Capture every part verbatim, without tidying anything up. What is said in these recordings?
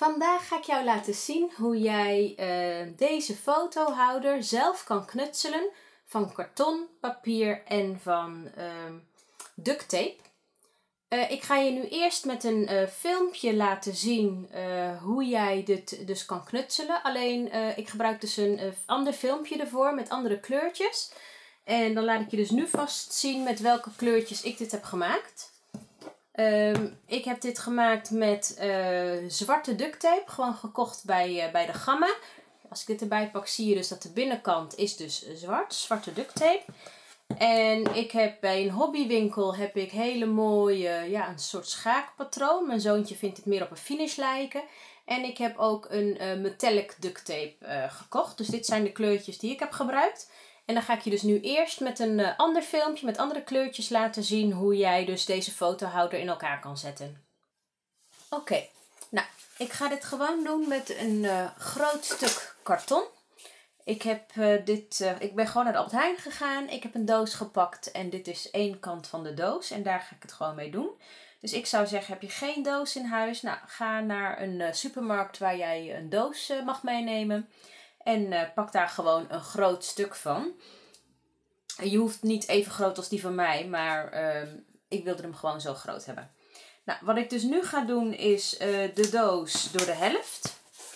Vandaag ga ik jou laten zien hoe jij uh, deze fotohouder zelf kan knutselen van karton, papier en van uh, duct tape. Uh, ik ga je nu eerst met een uh, filmpje laten zien uh, hoe jij dit dus kan knutselen. Alleen uh, ik gebruik dus een uh, ander filmpje ervoor met andere kleurtjes. En dan laat ik je dus nu vast zien met welke kleurtjes ik dit heb gemaakt. Um, ik heb dit gemaakt met uh, zwarte duct tape, gewoon gekocht bij, uh, bij de Gamma. Als ik dit erbij pak zie je dus dat de binnenkant is dus zwart, zwarte duct tape. En ik heb bij een hobbywinkel heb ik hele mooie, ja, een soort schaakpatroon. Mijn zoontje vindt het meer op een finish lijken. En ik heb ook een uh, metallic duct tape uh, gekocht. Dus dit zijn de kleurtjes die ik heb gebruikt. En dan ga ik je dus nu eerst met een uh, ander filmpje met andere kleurtjes laten zien hoe jij dus deze fotohouder in elkaar kan zetten. Oké, okay. Nou, ik ga dit gewoon doen met een uh, groot stuk karton. Ik, heb, uh, dit, uh, ik ben gewoon naar de Albert Heijn gegaan. Ik heb een doos gepakt en dit is één kant van de doos. En daar ga ik het gewoon mee doen. Dus ik zou zeggen, heb je geen doos in huis? Nou, ga naar een uh, supermarkt waar jij een doos uh, mag meenemen. En uh, pak daar gewoon een groot stuk van. Je hoeft niet even groot als die van mij, maar uh, ik wilde hem gewoon zo groot hebben. Nou, wat ik dus nu ga doen is uh, de doos door de helft.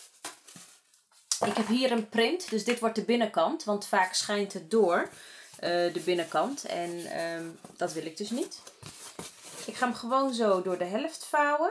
Ik heb hier een print, dus dit wordt de binnenkant, want vaak schijnt het door uh, de binnenkant. En uh, dat wil ik dus niet. Ik ga hem gewoon zo door de helft vouwen.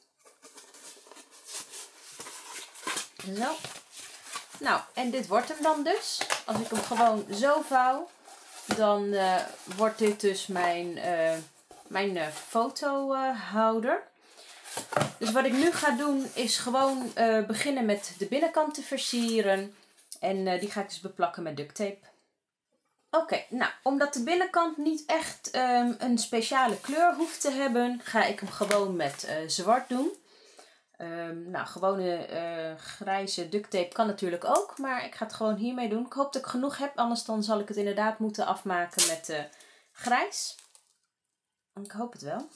Zo. Nou, en dit wordt hem dan dus. Als ik hem gewoon zo vouw, dan uh, wordt dit dus mijn, uh, mijn uh, fotohouder. Dus wat ik nu ga doen is gewoon uh, beginnen met de binnenkant te versieren. En uh, die ga ik dus beplakken met duct tape. Oké, okay, nou, omdat de binnenkant niet echt um, een speciale kleur hoeft te hebben, ga ik hem gewoon met uh, zwart doen. Um, nou, gewone uh, grijze duct tape kan natuurlijk ook, maar ik ga het gewoon hiermee doen. Ik hoop dat ik genoeg heb, anders dan zal ik het inderdaad moeten afmaken met uh, grijs. Ik hoop het wel.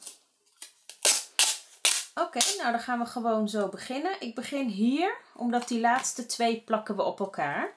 Oké, okay, nou dan gaan we gewoon zo beginnen. Ik begin hier, omdat die laatste twee plakken we op elkaar.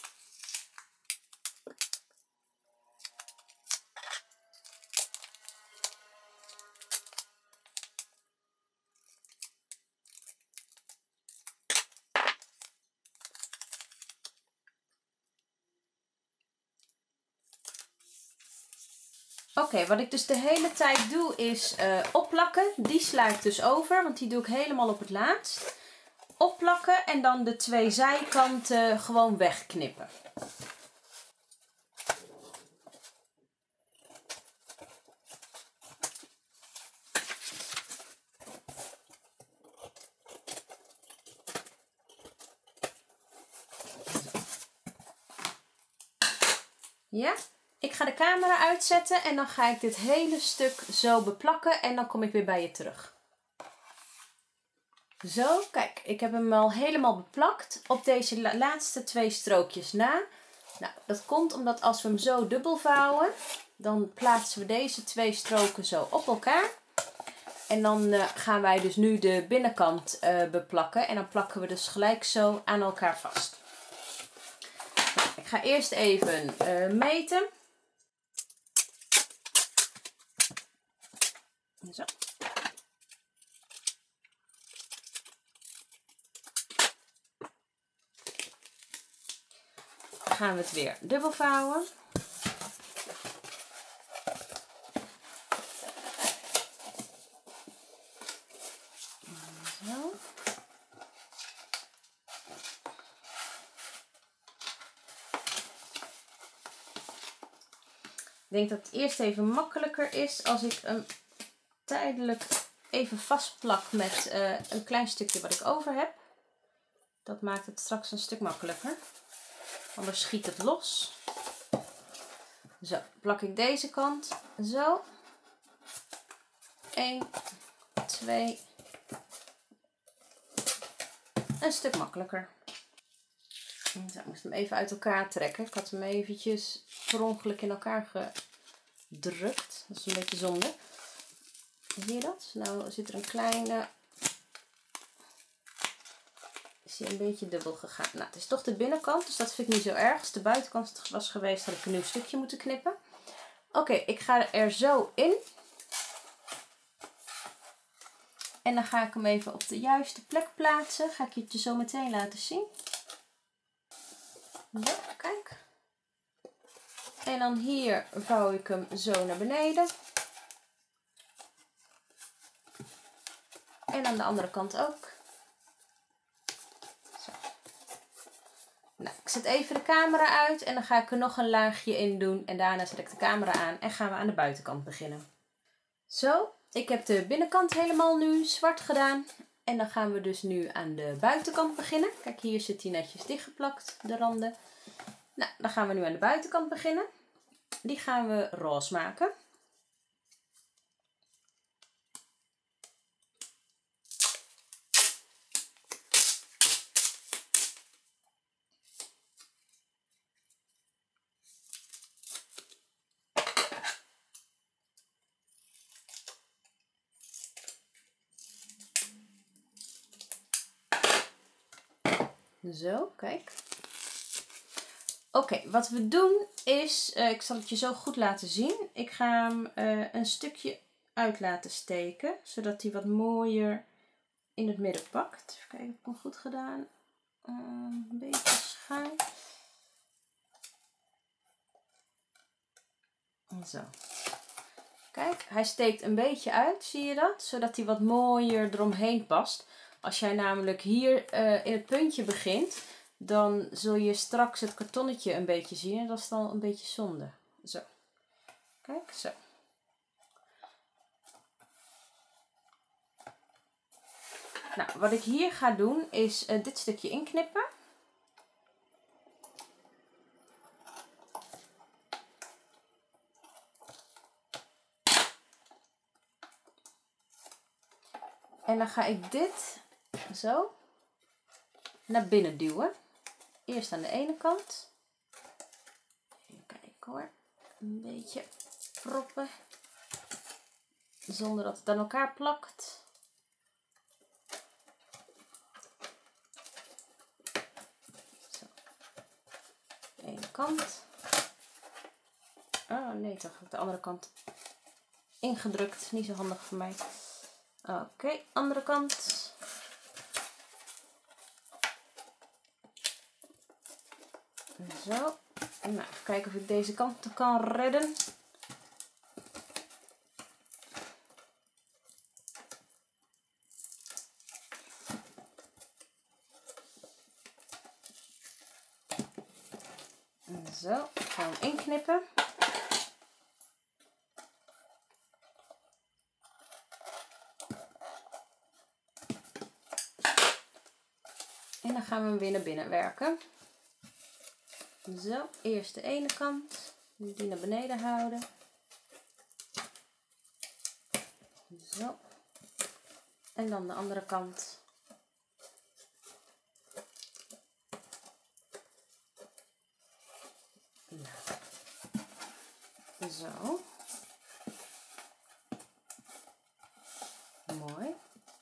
Oké, okay, wat ik dus de hele tijd doe is uh, opplakken. Die sla ik dus over, want die doe ik helemaal op het laatst. Opplakken en dan de twee zijkanten gewoon wegknippen. Ja? Ik ga de camera uitzetten en dan ga ik dit hele stuk zo beplakken en dan kom ik weer bij je terug. Zo, kijk, ik heb hem al helemaal beplakt op deze la laatste twee strookjes na. Nou, dat komt omdat als we hem zo dubbel vouwen, dan plaatsen we deze twee stroken zo op elkaar. En dan uh, gaan wij dus nu de binnenkant uh, beplakken en dan plakken we dus gelijk zo aan elkaar vast. Nou, ik ga eerst even uh, meten. Zo. Dan gaan we het weer dubbel vouwen. Zo. Ik denk dat het eerst even makkelijker is als ik hem tijdelijk even vastplak met uh, een klein stukje wat ik over heb. Dat maakt het straks een stuk makkelijker. Anders schiet het los. Zo, plak ik deze kant zo. één, twee. Een stuk makkelijker. Zo, ik moest hem even uit elkaar trekken. Ik had hem eventjes per ongeluk in elkaar gedrukt. Dat is een beetje zonde. Zie je dat? Nou zit er een kleine is hij een beetje dubbel gegaan. Nou, het is toch de binnenkant, dus dat vind ik niet zo erg. Als de buitenkant was geweest, had ik een nieuw stukje moeten knippen. Oké, okay, ik ga er zo in. En dan ga ik hem even op de juiste plek plaatsen. Ga ik je het je zo meteen laten zien. Zo, kijk. En dan hier vouw ik hem zo naar beneden. En aan de andere kant ook. Zo. Nou, ik zet even de camera uit en dan ga ik er nog een laagje in doen. En daarna zet ik de camera aan en gaan we aan de buitenkant beginnen. Zo, ik heb de binnenkant helemaal nu zwart gedaan. En dan gaan we dus nu aan de buitenkant beginnen. Kijk, hier zit hij netjes dichtgeplakt, de randen. Nou, dan gaan we nu aan de buitenkant beginnen. Die gaan we roze maken. Zo, kijk. Oké, okay, wat we doen is, uh, ik zal het je zo goed laten zien. Ik ga hem uh, een stukje uit laten steken, zodat hij wat mooier in het midden pakt. Even kijken, heb ik hem goed gedaan? Uh, een beetje schuin. Zo. Kijk, hij steekt een beetje uit, zie je dat? Zodat hij wat mooier eromheen past. Als jij namelijk hier uh, in het puntje begint, dan zul je straks het kartonnetje een beetje zien. En dat is dan een beetje zonde. Zo. Kijk, zo. Nou, wat ik hier ga doen is uh, dit stukje inknippen. En dan ga ik dit zo naar binnen duwen. Eerst aan de ene kant. Even kijken hoor. Een beetje proppen. Zonder dat het aan elkaar plakt. Zo. De ene kant. Oh nee, toch heb ik de andere kant ingedrukt. Niet zo handig voor mij. Oké, okay, andere kant. Zo. Nou, even kijken of ik deze kant kan redden. Zo, ik ga hem inknippen. En dan gaan we hem weer naar binnen werken. Zo, eerst de ene kant. Die naar beneden houden. Zo. En dan de andere kant. Zo. Mooi.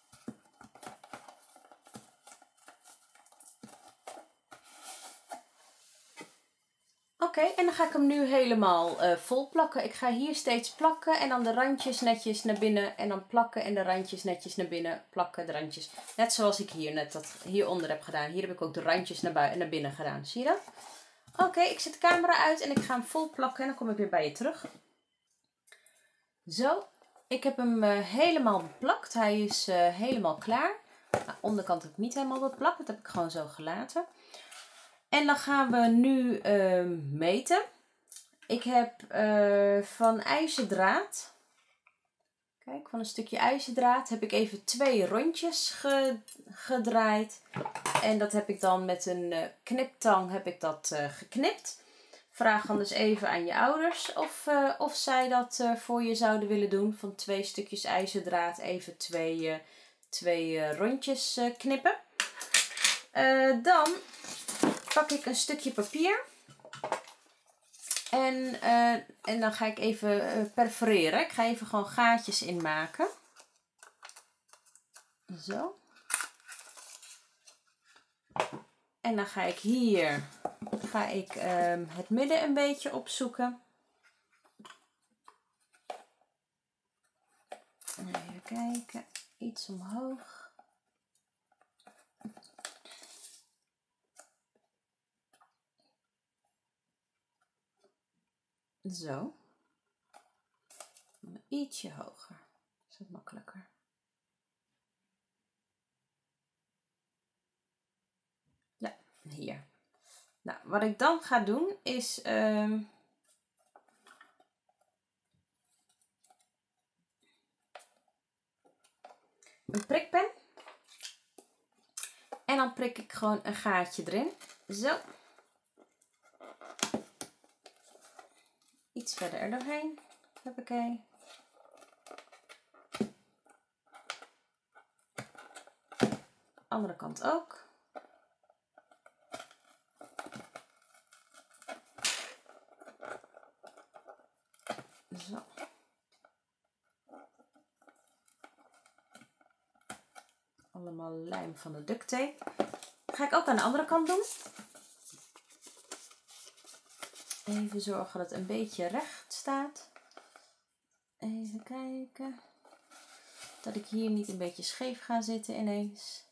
Oké, okay, en dan ga ik hem nu helemaal uh, vol plakken. Ik ga hier steeds plakken en dan de randjes netjes naar binnen. En dan plakken en de randjes netjes naar binnen. Plakken, de randjes. Net zoals ik hier net dat hieronder heb gedaan. Hier heb ik ook de randjes naar, bui- naar binnen gedaan. Zie je dat? Oké, okay, ik zet de camera uit en ik ga hem vol plakken. En dan kom ik weer bij je terug. Zo, ik heb hem uh, helemaal beplakt. Hij is uh, helemaal klaar. Nou, de onderkant heb ik niet helemaal beplakt. Dat heb ik gewoon zo gelaten. En dan gaan we nu uh, meten. Ik heb uh, van ijzerdraad, kijk, van een stukje ijzerdraad heb ik even twee rondjes ge, gedraaid. En dat heb ik dan met een uh, kniptang heb ik dat uh, geknipt. Vraag dan dus even aan je ouders of, uh, of zij dat uh, voor je zouden willen doen. Van twee stukjes ijzerdraad even twee, uh, twee uh, rondjes uh, knippen. Uh, dan pak ik een stukje papier. En, uh, en dan ga ik even uh, perforeren. Ik ga even gewoon gaatjes inmaken. Zo. En dan ga ik hier ga ik, um, het midden een beetje opzoeken. Even kijken. Iets omhoog. Zo. Ietsje hoger. Is dat makkelijker? Ja, hier. Nou, wat ik dan ga doen is um, een prikpen. En dan prik ik gewoon een gaatje erin. Zo. Iets verder er doorheen. Hoppakee. Andere kant ook. Zo. Allemaal lijm van de duct tape. Dat ga ik ook aan de andere kant doen. Even zorgen dat het een beetje recht staat. Even kijken. Dat ik hier niet een beetje scheef ga zitten ineens.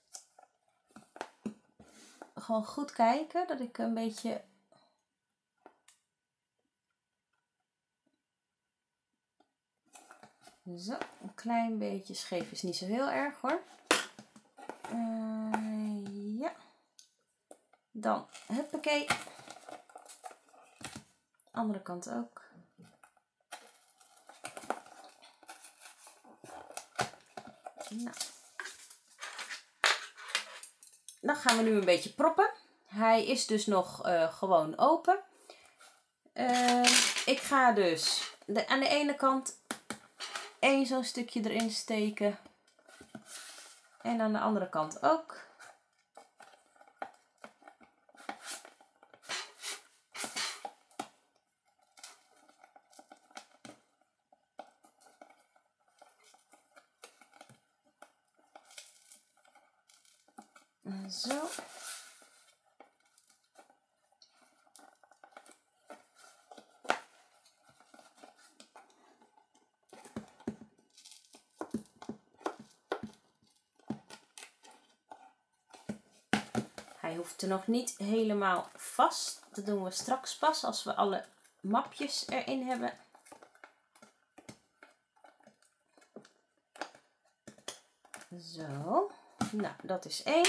Gewoon goed kijken dat ik een beetje... Zo, een klein beetje scheef is niet zo heel erg hoor. Uh, ja. Dan, huppakee. Andere kant ook. Nou. Dan gaan we nu een beetje proppen. Hij is dus nog uh, gewoon open. Uh, ik ga dus de, aan de ene kant één zo'n stukje erin steken. En aan de andere kant ook. Zo. Hij hoeft er nog niet helemaal vast. Dat doen we straks pas als we alle mapjes erin hebben. Zo. Nou, dat is één.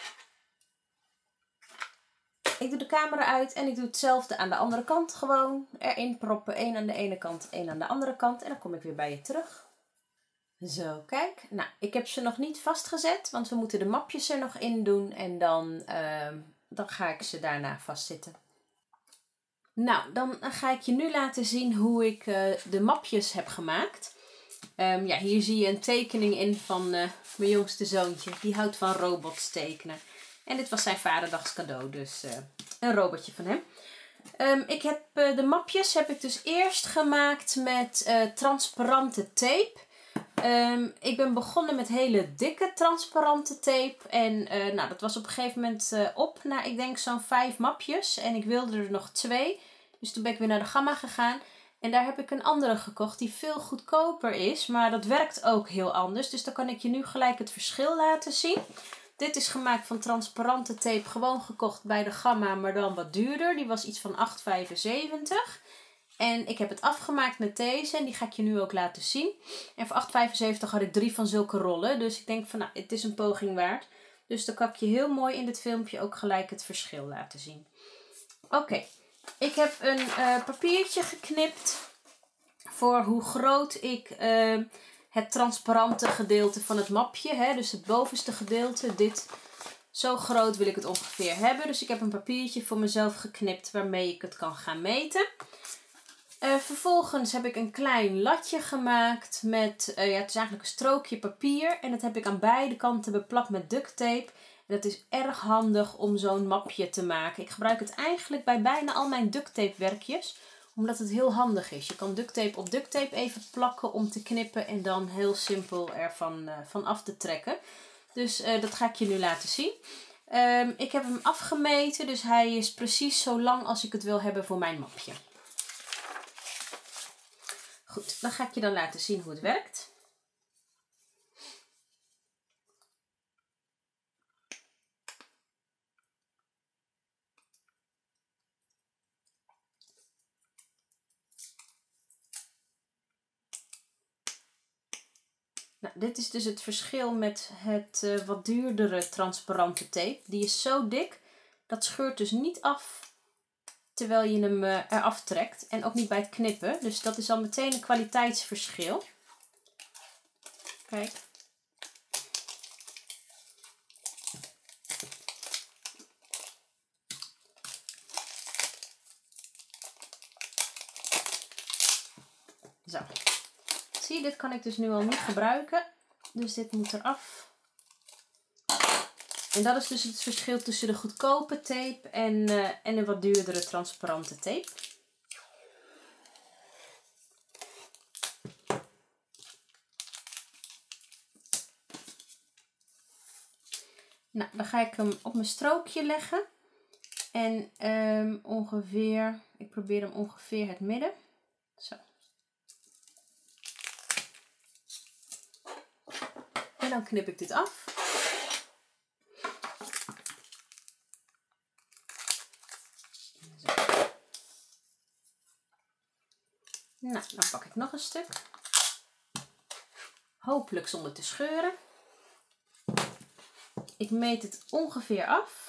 Ik doe de camera uit en ik doe hetzelfde aan de andere kant gewoon. Erin proppen, één aan de ene kant, één aan de andere kant. En dan kom ik weer bij je terug. Zo, kijk. Nou, ik heb ze nog niet vastgezet, want we moeten de mapjes er nog in doen. En dan, uh, dan ga ik ze daarna vastzitten. Nou, dan ga ik je nu laten zien hoe ik uh, de mapjes heb gemaakt. Um, ja, hier zie je een tekening in van uh, mijn jongste zoontje. Die houdt van robots tekenen. En dit was zijn vaderdagscadeau, dus uh, een robotje van hem. Um, ik heb uh, de mapjes heb ik dus eerst gemaakt met uh, transparante tape. Um, ik ben begonnen met hele dikke transparante tape. En uh, nou, dat was op een gegeven moment uh, op na, ik denk, zo'n vijf mapjes. En ik wilde er nog twee. Dus toen ben ik weer naar de Gamma gegaan. En daar heb ik een andere gekocht die veel goedkoper is. Maar dat werkt ook heel anders. Dus dan kan ik je nu gelijk het verschil laten zien. Dit is gemaakt van transparante tape. Gewoon gekocht bij de Gamma, maar dan wat duurder. Die was iets van acht vijfenzeventig. En ik heb het afgemaakt met deze. En die ga ik je nu ook laten zien. En voor acht vijfenzeventig had ik drie van zulke rollen. Dus ik denk van, nou, het is een poging waard. Dus dan kan ik je heel mooi in dit filmpje ook gelijk het verschil laten zien. Oké. Okay. Ik heb een uh, papiertje geknipt voor hoe groot ik uh, het transparante gedeelte van het mapje, hè, dus het bovenste gedeelte, dit, zo groot wil ik het ongeveer hebben. Dus ik heb een papiertje voor mezelf geknipt waarmee ik het kan gaan meten. Uh, vervolgens heb ik een klein latje gemaakt met, uh, ja, het is eigenlijk een strookje papier en dat heb ik aan beide kanten beplakt met duct tape. En dat is erg handig om zo'n mapje te maken. Ik gebruik het eigenlijk bij bijna al mijn duct tape werkjes. Omdat het heel handig is. Je kan duct tape op duct tape even plakken om te knippen. En dan heel simpel ervan uh, van af te trekken. Dus uh, dat ga ik je nu laten zien. Um, ik heb hem afgemeten, dus hij is precies zo lang als ik het wil hebben voor mijn mapje. Goed, dan ga ik je dan laten zien hoe het werkt. Nou, dit is dus het verschil met het uh, wat duurdere transparante tape. Die is zo dik, dat scheurt dus niet af terwijl je hem uh, eraf trekt. En ook niet bij het knippen. Dus dat is al meteen een kwaliteitsverschil. Kijk. Zo. Zie je, dit kan ik dus nu al niet gebruiken. Dus dit moet eraf. En dat is dus het verschil tussen de goedkope tape en, uh, en een wat duurdere transparante tape. Nou, dan ga ik hem op mijn strookje leggen. En um, ongeveer, ik probeer hem ongeveer het midden. Zo. En dan knip ik dit af. Zo. Nou, dan pak ik nog een stuk. Hopelijk zonder te scheuren. Ik meet het ongeveer af.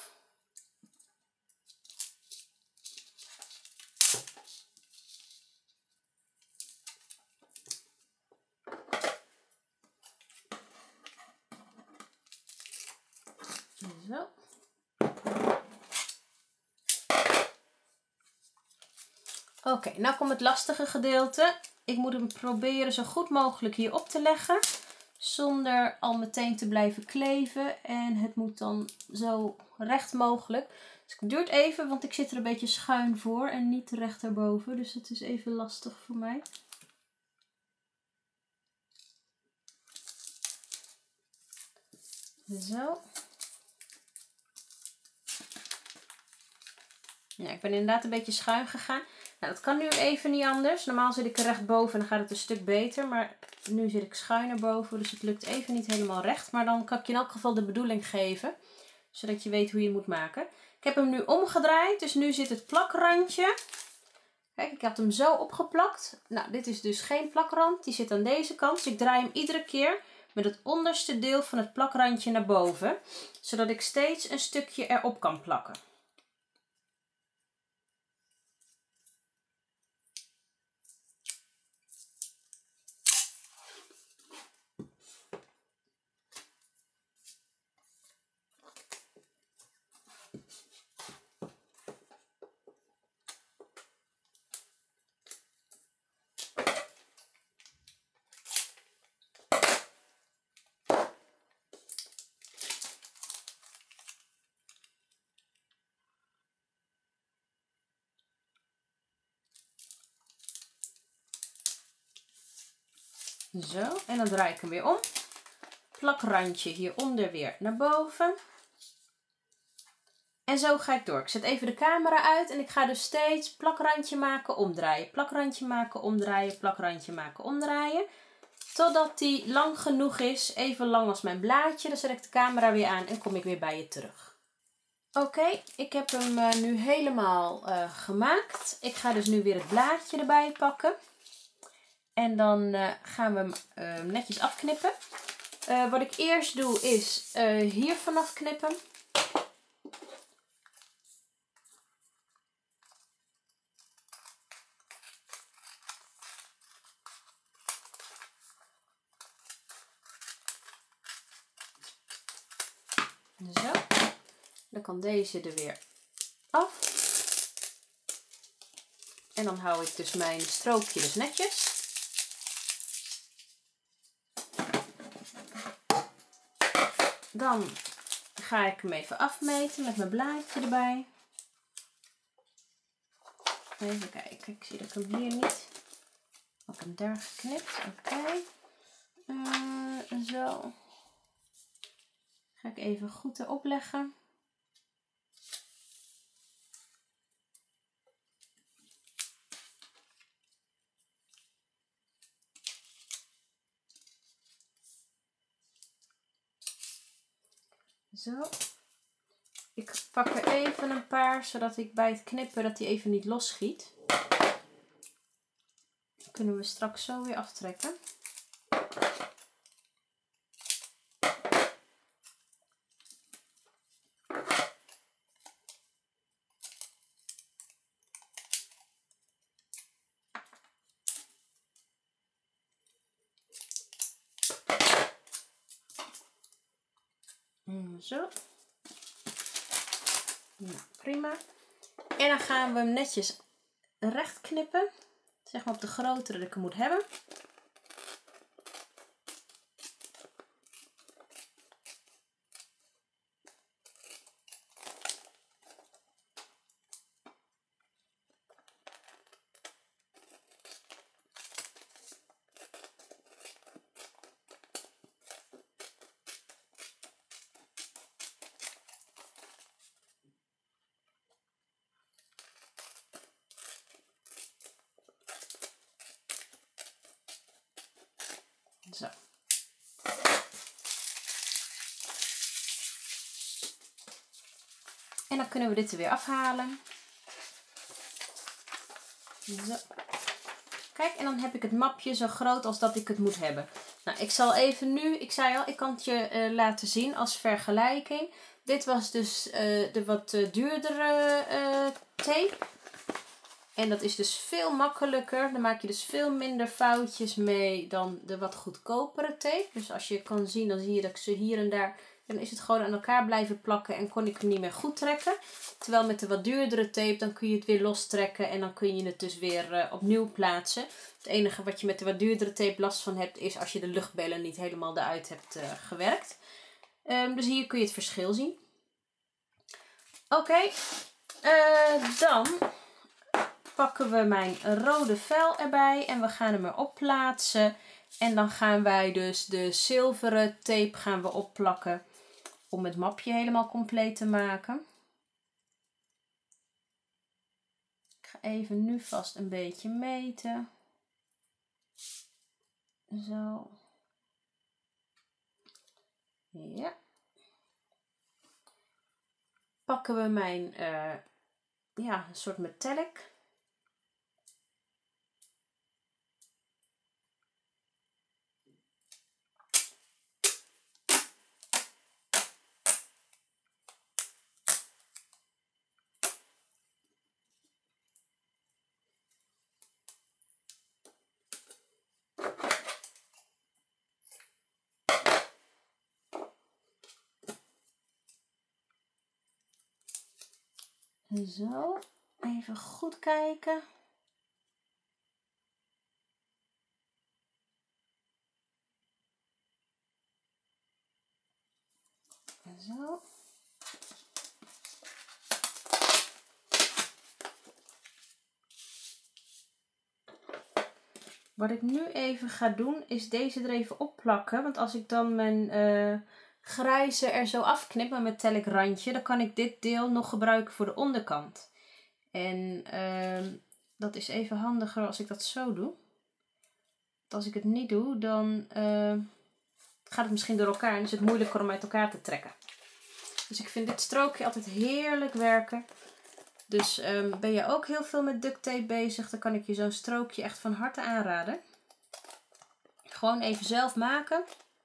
Zo. Oké, okay, nou komt het lastige gedeelte. Ik moet hem proberen zo goed mogelijk hier op te leggen. Zonder al meteen te blijven kleven. En het moet dan zo recht mogelijk. Dus het duurt even, want ik zit er een beetje schuin voor. En niet recht erboven. Dus het is even lastig voor mij. Zo. Ja, ik ben inderdaad een beetje schuin gegaan. Nou, dat kan nu even niet anders. Normaal zit ik er recht boven en dan gaat het een stuk beter. Maar nu zit ik schuin erboven, dus het lukt even niet helemaal recht. Maar dan kan ik je in elk geval de bedoeling geven. Zodat je weet hoe je het moet maken. Ik heb hem nu omgedraaid, dus nu zit het plakrandje. Kijk, ik heb hem zo opgeplakt. Nou, dit is dus geen plakrand. Die zit aan deze kant. Dus ik draai hem iedere keer met het onderste deel van het plakrandje naar boven. Zodat ik steeds een stukje erop kan plakken. Zo, en dan draai ik hem weer om. Plakrandje hieronder weer naar boven. En zo ga ik door. Ik zet even de camera uit en ik ga dus steeds plakrandje maken, omdraaien. Plakrandje maken, omdraaien, plakrandje maken, omdraaien. Totdat die lang genoeg is, even lang als mijn blaadje. Dan zet ik de camera weer aan en kom ik weer bij je terug. Oké, okay, ik heb hem uh, nu helemaal uh, gemaakt. Ik ga dus nu weer het blaadje erbij pakken. En dan uh, gaan we hem uh, netjes afknippen. Uh, wat ik eerst doe is uh, hier vanaf knippen. Zo. Dan kan deze er weer af. En dan hou ik dus mijn strookje dus netjes. Dan ga ik hem even afmeten met mijn blaadje erbij. Even kijken, ik zie dat ik hem hier niet. Ik heb hem daar geknipt, oké. Okay. Uh, zo. Ga ik even goed erop leggen. Zo. Ik pak er even een paar, zodat ik bij het knippen dat die even niet losschiet. Dan kunnen we straks zo weer aftrekken. Zo. Nou, prima. En dan gaan we hem netjes recht knippen. Zeg maar op de grootte dat ik hem moet hebben. Zo. En dan kunnen we dit er weer afhalen. Zo. Kijk, en dan heb ik het mapje zo groot als dat ik het moet hebben. Nou, ik zal even nu, ik zei al, ik kan het je uh, laten zien als vergelijking. Dit was dus uh, de wat uh, duurdere uh, tape. En dat is dus veel makkelijker. Dan maak je dus veel minder foutjes mee dan de wat goedkopere tape. Dus als je kan zien, dan zie je dat ik ze hier en daar... Dan is het gewoon aan elkaar blijven plakken en kon ik hem niet meer goed trekken. Terwijl met de wat duurdere tape, dan kun je het weer lostrekken en dan kun je het dus weer uh, opnieuw plaatsen. Het enige wat je met de wat duurdere tape last van hebt, is als je de luchtbellen niet helemaal eruit hebt uh, gewerkt. Um, dus hier kun je het verschil zien. Oké, okay. uh, dan pakken we mijn rode vel erbij en we gaan hem erop plaatsen. En dan gaan wij dus de zilveren tape gaan we opplakken om het mapje helemaal compleet te maken. Ik ga even nu vast een beetje meten. Zo. Ja. Pakken we mijn uh, ja, een soort metallic. Zo, even goed kijken. Zo. Wat ik nu even ga doen is deze er even opplakken. Want als ik dan mijn uh, grijze er zo afknip, mijn metallic randje, dan kan ik dit deel nog gebruiken voor de onderkant. En uh, dat is even handiger als ik dat zo doe. Want als ik het niet doe, dan uh, gaat het misschien door elkaar en is het moeilijker om uit elkaar te trekken. Dus ik vind dit strookje altijd heerlijk werken. Dus um, ben je ook heel veel met duct tape bezig, dan kan ik je zo'n strookje echt van harte aanraden. Gewoon even zelf maken.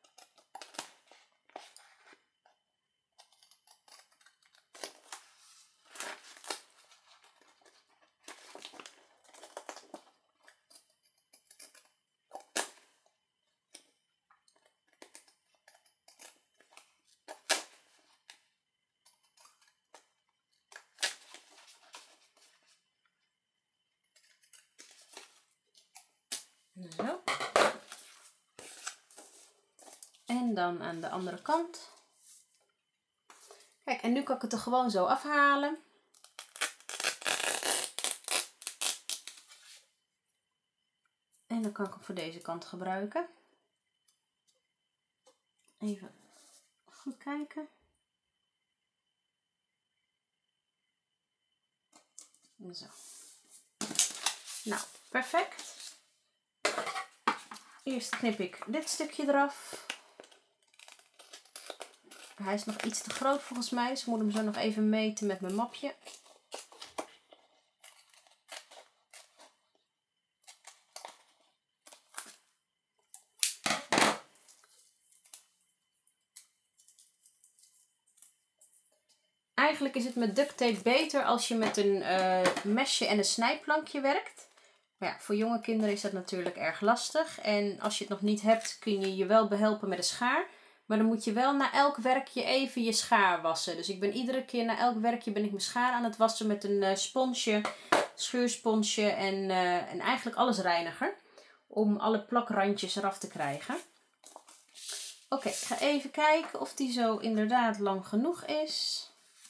Zo. En dan aan de andere kant. Kijk, en nu kan ik het er gewoon zo afhalen. En dan kan ik hem voor deze kant gebruiken. Even goed kijken. Zo. Nou, perfect. Eerst knip ik dit stukje eraf. Hij is nog iets te groot volgens mij. Dus ik moet hem zo nog even meten met mijn mapje. Eigenlijk is het met duct tape beter als je met een uh, mesje en een snijplankje werkt. Maar ja, voor jonge kinderen is dat natuurlijk erg lastig. En als je het nog niet hebt, kun je je wel behelpen met een schaar. Maar dan moet je wel na elk werkje even je schaar wassen. Dus ik ben iedere keer na elk werkje ben ik mijn schaar aan het wassen met een uh, sponsje, schuursponsje en, uh, en eigenlijk alles reiniger. Om alle plakrandjes eraf te krijgen. Oké, okay, ik ga even kijken of die zo inderdaad lang genoeg is.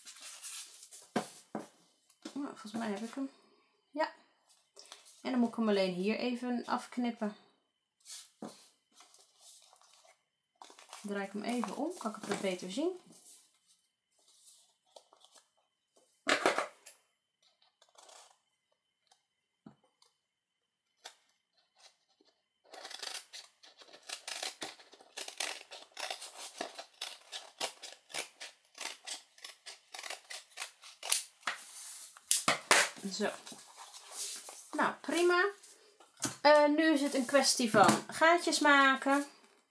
Nou, volgens mij heb ik hem. Ja. En dan moet ik hem alleen hier even afknippen. Draai ik hem even om, kan ik het wat beter zien. Zo. Nou, prima. Uh, nu is het een kwestie van gaatjes maken.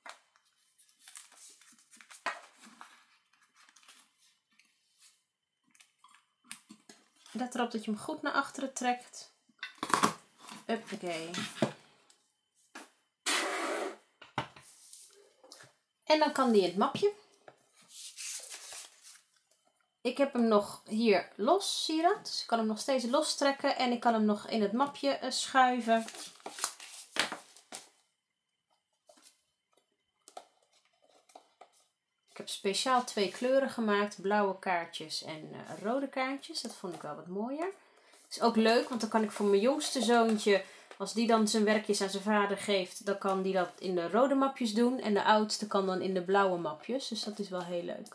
Let erop dat je hem goed naar achteren trekt. Huppakee. En dan kan die in het mapje. Ik heb hem nog hier los, zie je dat? Dus ik kan hem nog steeds los trekken en ik kan hem nog in het mapje uh, schuiven. Ik heb speciaal twee kleuren gemaakt, blauwe kaartjes en uh, rode kaartjes. Dat vond ik wel wat mooier. Het is ook leuk, want dan kan ik voor mijn jongste zoontje, als die dan zijn werkjes aan zijn vader geeft, dan kan die dat in de rode mapjes doen. En de oudste kan dan in de blauwe mapjes, dus dat is wel heel leuk.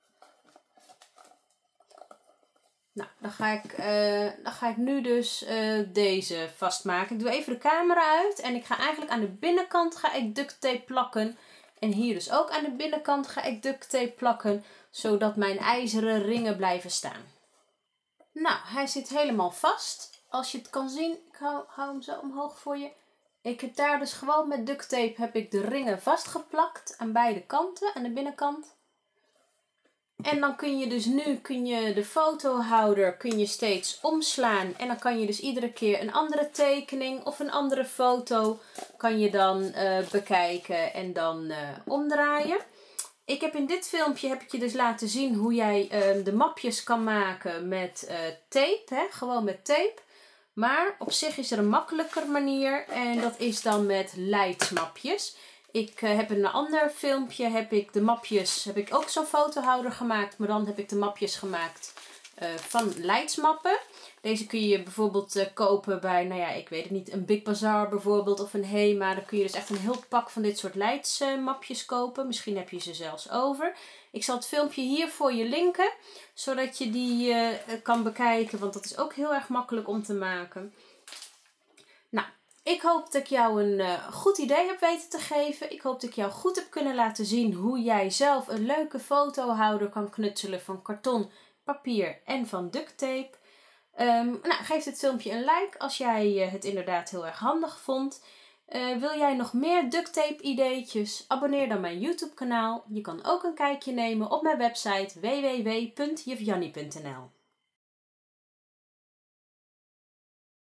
Nou, dan ga ik, uh, dan ga ik nu dus uh, deze vastmaken. Ik doe even de camera uit en ik ga eigenlijk aan de binnenkant ga ik duct tape plakken. En hier dus ook aan de binnenkant ga ik duct tape plakken, zodat mijn ijzeren ringen blijven staan. Nou, hij zit helemaal vast. Als je het kan zien, ik hou, hou hem zo omhoog voor je. Ik heb daar dus gewoon met duct tape heb ik de ringen vastgeplakt aan beide kanten, aan de binnenkant. En dan kun je dus nu kun je de fotohouder kun je steeds omslaan. En dan kan je dus iedere keer een andere tekening of een andere foto kan je dan uh, bekijken en dan uh, omdraaien. Ik heb in dit filmpje heb ik je dus laten zien hoe jij uh, de mapjes kan maken met uh, tape. Hè? Gewoon met tape. Maar op zich is er een makkelijker manier en dat is dan met leidsmapjes. Ik uh, heb in een ander filmpje heb ik de mapjes, heb ik ook zo'n fotohouder gemaakt, maar dan heb ik de mapjes gemaakt uh, van leidsmappen. Deze kun je bijvoorbeeld uh, kopen bij, nou ja, ik weet het niet, een Big Bazaar bijvoorbeeld of een Hema. Dan kun je dus echt een heel pak van dit soort leidsmapjes uh, kopen. Misschien heb je ze zelfs over. Ik zal het filmpje hier voor je linken, zodat je die uh, kan bekijken, want dat is ook heel erg makkelijk om te maken. Nou. Ik hoop dat ik jou een uh, goed idee heb weten te geven. Ik hoop dat ik jou goed heb kunnen laten zien hoe jij zelf een leuke fotohouder kan knutselen van karton, papier en van duct tape. Um, nou, geef dit filmpje een like als jij uh, het inderdaad heel erg handig vond. Uh, wil jij nog meer duct tape ideetjes? Abonneer dan mijn YouTube kanaal. Je kan ook een kijkje nemen op mijn website w w w punt juf jannie punt n l.